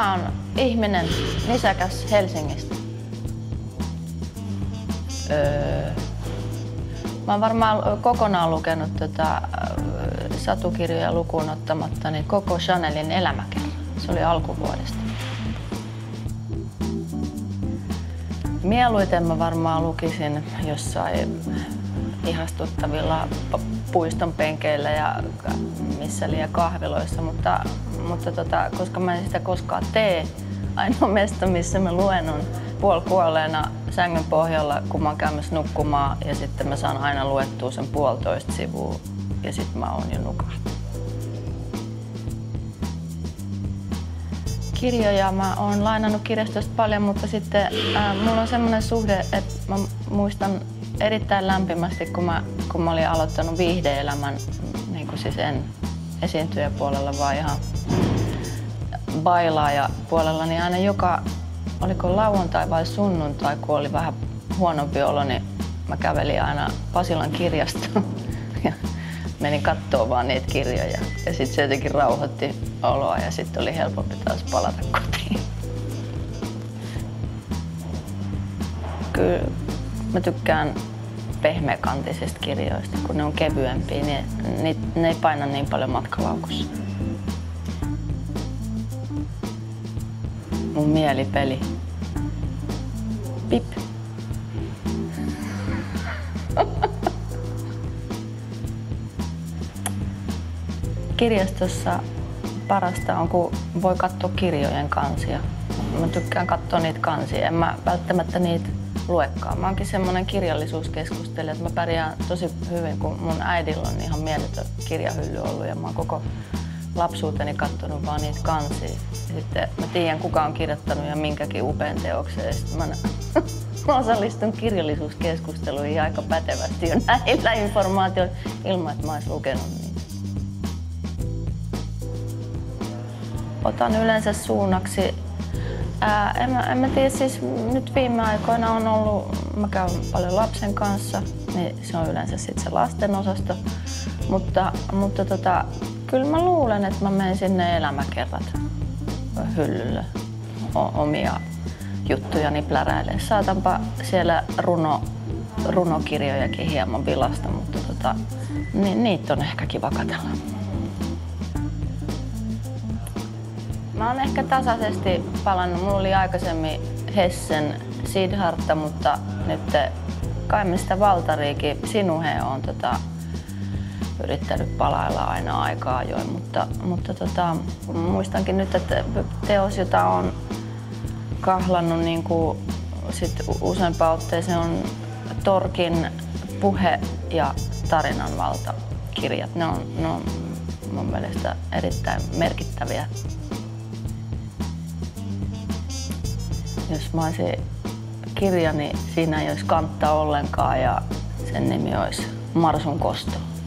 Mä oon ihminen, nisäkäs Helsingistä. Mä oon varmaan kokonaan lukenut satukirjoja lukuun ottamatta niin koko Chanelin elämäkerran. Se oli alkuvuodesta. Mieluiten mä varmaan lukisin jossain ihastuttavilla puiston penkeillä ja missä liian kahviloissa, mutta koska mä en sitä koskaan tee, ainoa mesta missä mä luen on puolikuolleena sängyn pohjalla, kun mä oon käymässä nukkumaan ja sitten mä saan aina luettua sen 1,5 sivua ja sitten mä oon jo nukahtanut. Kirjoja mä oon lainannut kirjastosta paljon, mutta sitten mulla on semmoinen suhde, että mä muistan erittäin lämpimästi, kun mä olin aloittanut viihde-elämän, niin kuin siis en esiintyjäpuolella, vaan ihan bailaajapuolella, niin aina oliko lauantai vai sunnuntai, kun oli vähän huonompi olo, niin mä kävelin aina Pasilan kirjastoon ja menin kattoo vaan niitä kirjoja. Ja sitten se jotenkin rauhoitti oloa ja sitten oli helpompi taas palata kotiin. Kyllä mä tykkään pehmeäkantisista kirjoista, kun ne on kevyempiä, niin ne ei paina niin paljon matkalaukussa. Mun mielipeli. Pip. Kirjastossa parasta on, kun voi katsoa kirjojen kansia. Mä tykkään katsoa niitä kansia, en mä välttämättä niitä luekaan. Mä oonkin semmonen kirjallisuuskeskustelija, että mä pärjään tosi hyvin, kun mun äidillä on ihan mieletön kirjahylly ollut ja mä oon koko lapsuuteni katsonut vaan niitä kansia. Ja sitten mä tiedän, kuka on kirjoittanut ja minkäkin upean teoksen. Ja sitten mä osallistun kirjallisuuskeskusteluihin aika pätevästi jo näillä informaatioilla ilman, että mä ois lukenut niitä. Otan yleensä suunnaksi. En mä tiedä, siis nyt viime aikoina on ollut, mä käyn paljon lapsen kanssa, niin se on yleensä sitten se lasten osasto. Mutta kyllä mä luulen, että mä menen sinne elämäkerrat hyllylle omia juttujani pläräilemään. Saatanpa siellä runokirjojakin hieman vilasta, mutta niitä on ehkä kiva katsella. Mä oon ehkä tasaisesti palannut. Mulla oli aikaisemmin Hessen Siddhartha, mutta nyt Kaimista Valtariikin Sinuhe on yrittänyt palailla aina aikaa ajoin, mutta muistankin nyt, että teos, jota on kahlannut niin kuin sit useampaan otteeseen, on Torkin Puhe- ja tarinanvaltakirjat. Ne on mun mielestä erittäin merkittäviä. Jos mä olisin kirja, niin siinä ei olisi kantta ollenkaan ja sen nimi olisi Marsun kosto.